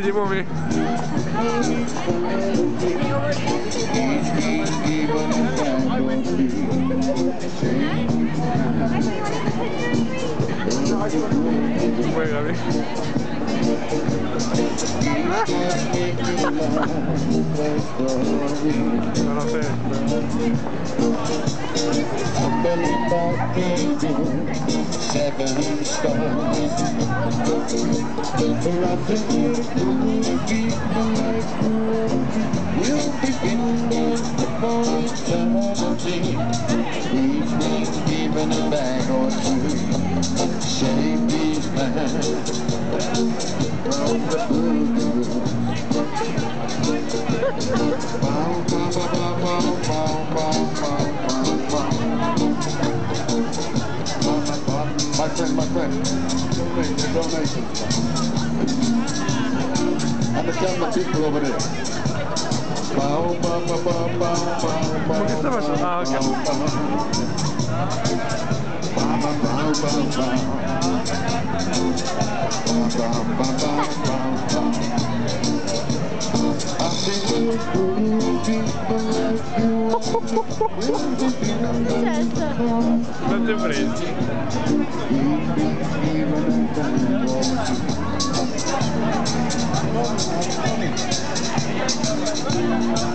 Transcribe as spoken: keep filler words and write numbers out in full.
vedi Mumi? Muévame. No lo sé. Seven stars. You'll begin for eternity. Each week, even a bag or two. Shake these hands from the voodoo. Bow, bow, bow, bow, bow, bow, bow, bow. My friend, my friend, donate the donations. And the camera people over there. Bow, bow, bow, bow, bow, bow, bow. ¿Por qué está pasando? Ah, ok. Bow, bow, bow, bow, bow. Bow, bow, bow, bow, bow, bow. I think people like you will be Non ti presi. Even